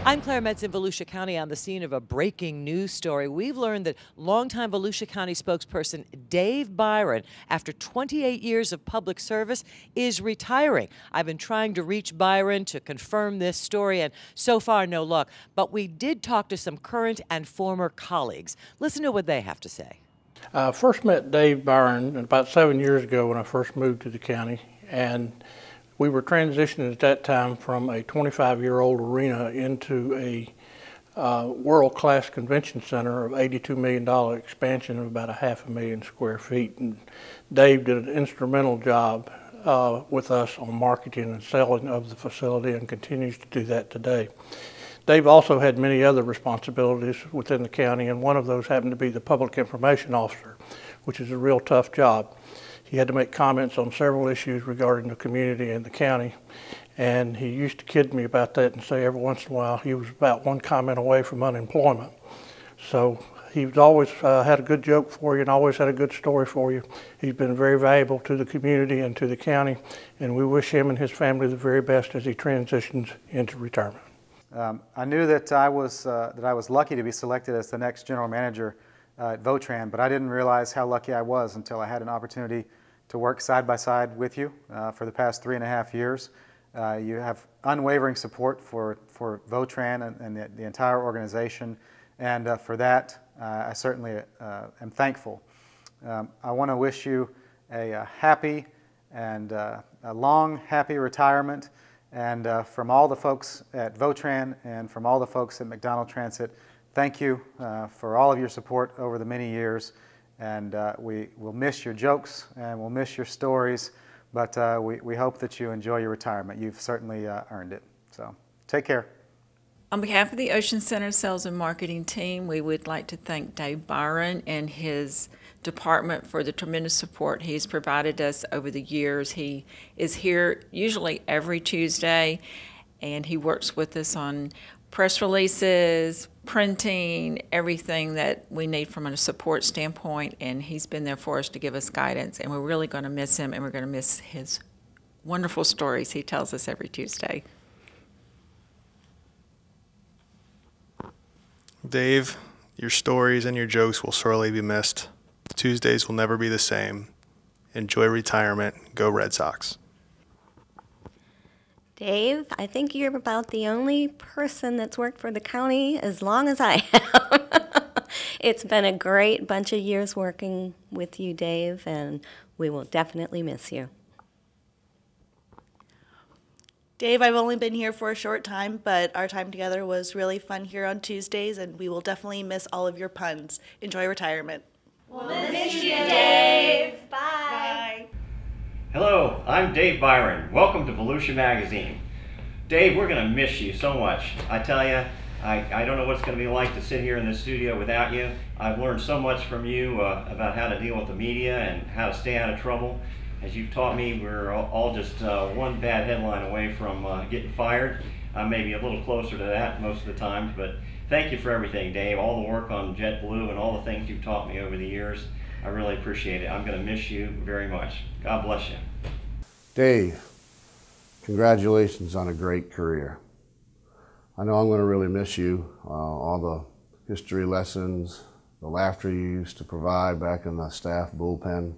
I'm Claire Metz in Volusia County on the scene of a breaking news story. We've learned that longtime Volusia County spokesperson Dave Byron, after 28 years of public service, is retiring. I've been trying to reach Byron to confirm this story, and so far, no luck. But we did talk to some current and former colleagues. Listen to what they have to say. I first met Dave Byron about 7 years ago when I first moved to the county, and we were transitioning at that time from a 25-year-old arena into a world-class convention center of $82 million expansion of about 500,000 square feet. And Dave did an instrumental job with us on marketing and selling of the facility and continues to do that today. Dave also had many other responsibilities within the county, and one of those happened to be the public information officer, which is a real tough job. He had to make comments on several issues regarding the community and the county, and he used to kid me about that and say every once in a while he was about one comment away from unemployment. So he's always had a good joke for you and always had a good story for you. He's been very valuable to the community and to the county, and we wish him and his family the very best as he transitions into retirement. I knew that I was lucky to be selected as the next general manager at Votran, but I didn't realize how lucky I was until I had an opportunity to work side by side with you for the past 3.5 years. You have unwavering support for Votran and the entire organization, and for that I certainly am thankful. I want to wish you a happy and a long, happy retirement, and from all the folks at Votran and from all the folks at McDonald Transit, thank you for all of your support over the many years, and we will miss your jokes and we'll miss your stories, but we hope that you enjoy your retirement. You've certainly earned it. So take care. On behalf of the Ocean Center Sales and Marketing team, we would like to thank Dave Byron and his department for the tremendous support he's provided us over the years. He is here usually every Tuesday, and he works with us on press releases, printing, everything that we need from a support standpoint, and he's been there for us to give us guidance, and we're really going to miss him, and we're going to miss his wonderful stories he tells us every Tuesday. Dave, your stories and your jokes will sorely be missed. Tuesdays will never be the same. Enjoy retirement. Go Red Sox. Dave, I think you're about the only person that's worked for the county as long as I have. It's been a great bunch of years working with you, Dave, and we will definitely miss you. Dave, I've only been here for a short time, but our time together was really fun here on Tuesdays, and we will definitely miss all of your puns. Enjoy retirement. We'll miss you, Dave. Bye. Bye. Hello, I'm Dave Byron. Welcome to Volusia Magazine. Dave, we're going to miss you so much. I tell you, I don't know what it's going to be like to sit here in this studio without you. I've learned so much from you about how to deal with the media and how to stay out of trouble. As you've taught me, we're all just one bad headline away from getting fired. I may be a little closer to that most of the times, but thank you for everything, Dave. All the work on JetBlue and all the things you've taught me over the years. I really appreciate it. I'm going to miss you very much. God bless you. Dave, congratulations on a great career. I know I'm going to really miss you. All the history lessons, the laughter you used to provide back in the staff bullpen.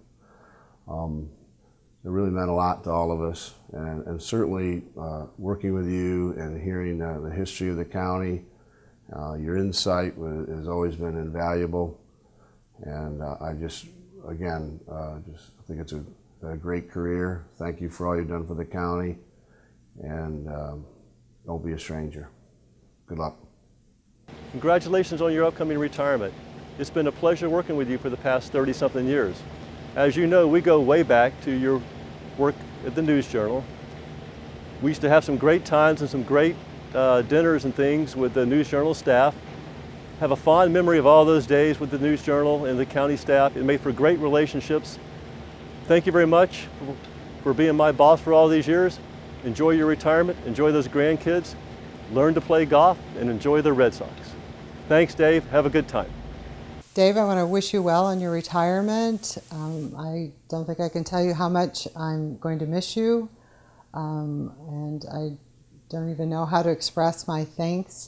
It really meant a lot to all of us, and certainly working with you and hearing the history of the county, your insight has always been invaluable, and I just, again, just think it's a great career. Thank you for all you've done for the county, and don't be a stranger. Good luck. Congratulations on your upcoming retirement. It's been a pleasure working with you for the past 30-something years. As you know, we go way back to your work at the News Journal. We used to have some great times and some great dinners and things with the News Journal staff. Have a fond memory of all those days with the News Journal and the county staff. It made for great relationships. Thank you very much for being my boss for all these years. Enjoy your retirement, enjoy those grandkids, learn to play golf, and enjoy the Red Sox. Thanks, Dave. Have a good time. Dave, I want to wish you well on your retirement. I don't think I can tell you how much I'm going to miss you, and I don't even know how to express my thanks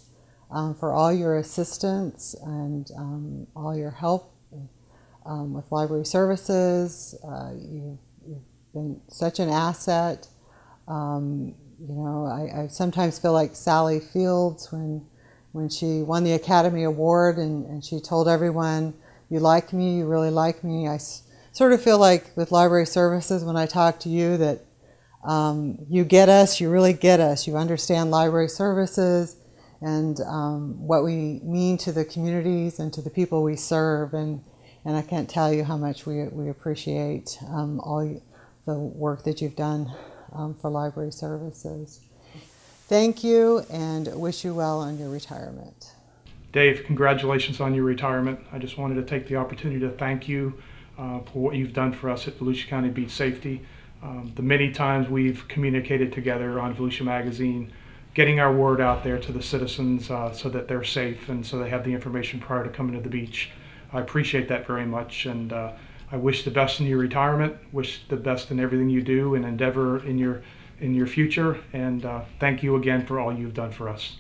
for all your assistance and all your help with library services. You've been such an asset. You know, I sometimes feel like Sally Fields when she won the Academy Award and she told everyone, "You like me, you really like me." I sort of feel like with library services when I talk to you that you get us, you really get us. You understand library services and what we mean to the communities and to the people we serve. And I can't tell you how much we appreciate all the work that you've done for library services. Thank you and wish you well on your retirement. Dave, congratulations on your retirement. I just wanted to take the opportunity to thank you for what you've done for us at Volusia County Beach Safety. The many times we've communicated together on Volusia Magazine, getting our word out there to the citizens so that they're safe and so they have the information prior to coming to the beach. I appreciate that very much, and I wish the best in your retirement, wish the best in everything you do and endeavor in your future, and thank you again for all you've done for us.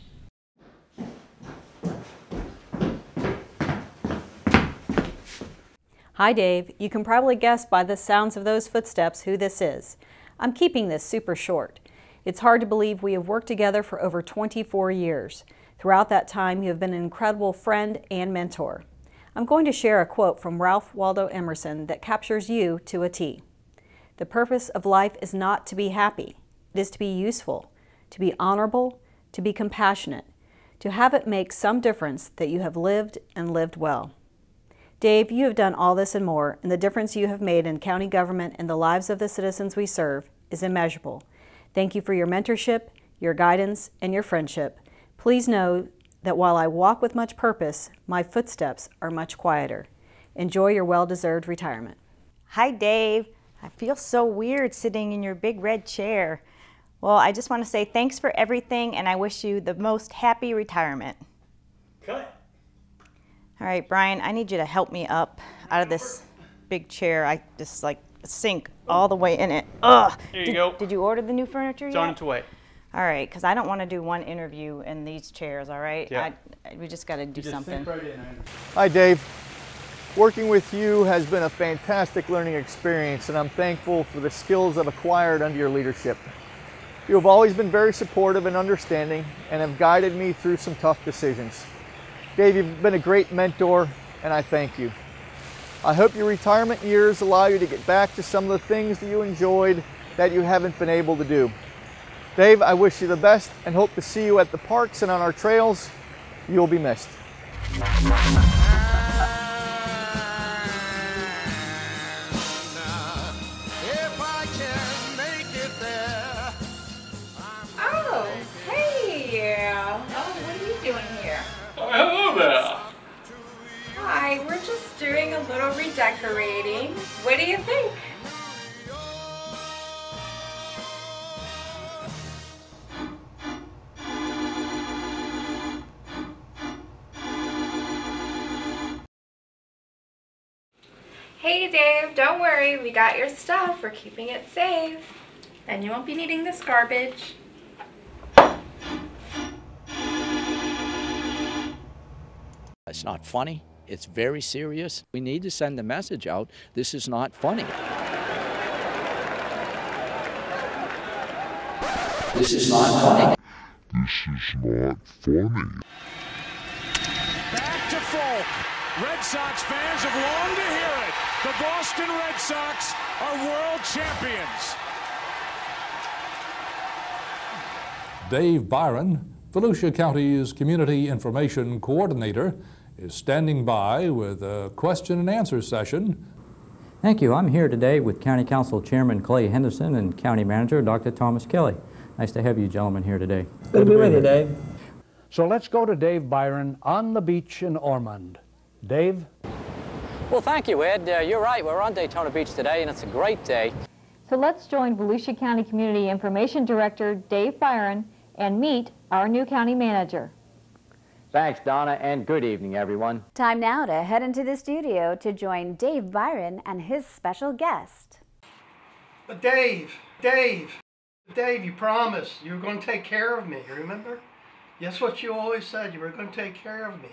Hi Dave, you can probably guess by the sounds of those footsteps who this is. I'm keeping this super short. It's hard to believe we have worked together for over 24 years. Throughout that time, you have been an incredible friend and mentor. I'm going to share a quote from Ralph Waldo Emerson that captures you to a T. The purpose of life is not to be happy. It is to be useful, to be honorable, to be compassionate, to have it make some difference that you have lived and lived well. Dave, you have done all this and more, and the difference you have made in county government and the lives of the citizens we serve is immeasurable. Thank you for your mentorship, your guidance, and your friendship. Please know that while I walk with much purpose, my footsteps are much quieter. Enjoy your well-deserved retirement. Hi, Dave. I feel so weird sitting in your big red chair. Well, I just want to say thanks for everything, and I wish you the most happy retirement. Cut. All right, Brian, I need you to help me up out of this big chair. I just like sink all the way in it. Ugh. There you go. Did you order the new furniture yet? It's on its way. All right, because I don't want to do one interview in these chairs, all right? Yeah. We just got to do something. Right in. Hi, Dave. Working with you has been a fantastic learning experience, and I'm thankful for the skills I've acquired under your leadership. You have always been very supportive and understanding and have guided me through some tough decisions. Dave, you've been a great mentor, and I thank you. I hope your retirement years allow you to get back to some of the things that you enjoyed that you haven't been able to do. Dave, I wish you the best and hope to see you at the parks and on our trails. You'll be missed. Oh, hey! Oh, what are you doing here? Hello there. Hi, we're just doing a little redecorating. What do you think? Hey Dave, don't worry, we got your stuff. We're keeping it safe. And you won't be needing this garbage. It's not funny. It's very serious. We need to send a message out. This is not funny. This is not funny. This is not funny. Back to Folk. Red Sox fans have longed to hear it. The Boston Red Sox are world champions. Dave Byron, Volusia County's Community Information Coordinator, is standing by with a question and answer session. Thank you. I'm here today with County Council Chairman Clay Henderson and County Manager Dr. Thomas Kelly. Nice to have you gentlemen here today. Good to be with you, Dave. So let's go to Dave Byron on the beach in Ormond. Dave? Well, thank you, Ed. You're right. We're on Daytona Beach today, and it's a great day. So let's join Volusia County Community Information Director Dave Byron and meet our new county manager. Thanks, Donna, and good evening, everyone. Time now to head into the studio to join Dave Byron and his special guest. But Dave, you promised you were going to take care of me, remember? Guess what you always said? You were going to take care of me.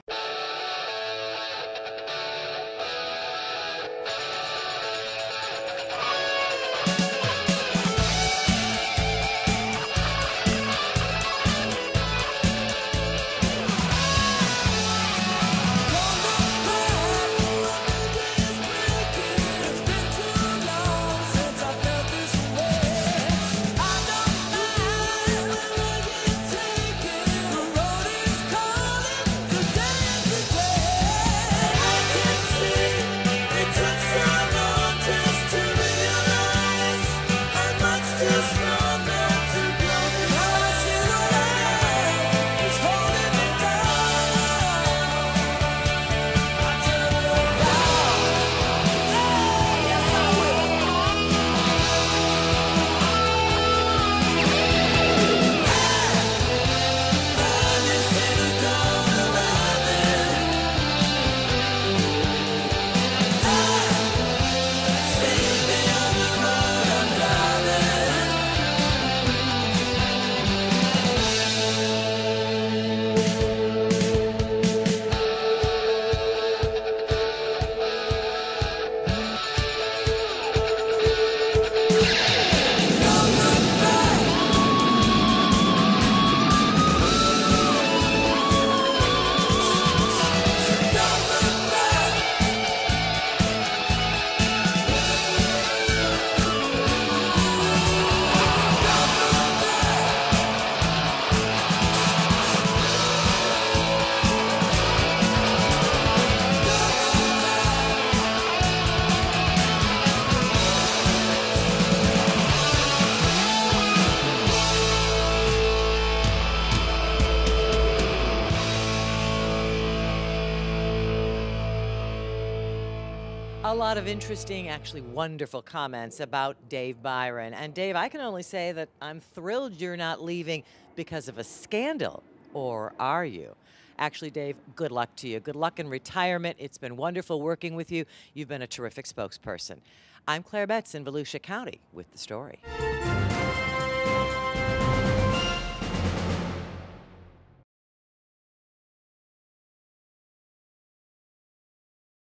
A lot of interesting, actually wonderful comments about Dave Byron. And Dave, I can only say that I'm thrilled you're not leaving because of a scandal, or are you? Actually, Dave, good luck to you. Good luck in retirement. It's been wonderful working with you. You've been a terrific spokesperson. I'm Claire Betts in Volusia County with the story.